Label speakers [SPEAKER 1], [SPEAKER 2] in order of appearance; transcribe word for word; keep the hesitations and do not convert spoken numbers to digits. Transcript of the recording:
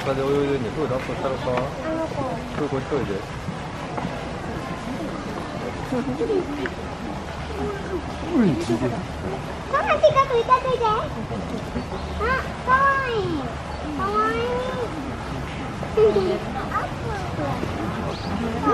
[SPEAKER 1] 바다에泳いでんねん。그거 놔둬 살았까?
[SPEAKER 2] あの子。
[SPEAKER 1] 그거 거기 떠야 돼. 으이, 진짜.
[SPEAKER 2] こんな近くいたといて。あ、かわいい。かわいい。かわいい。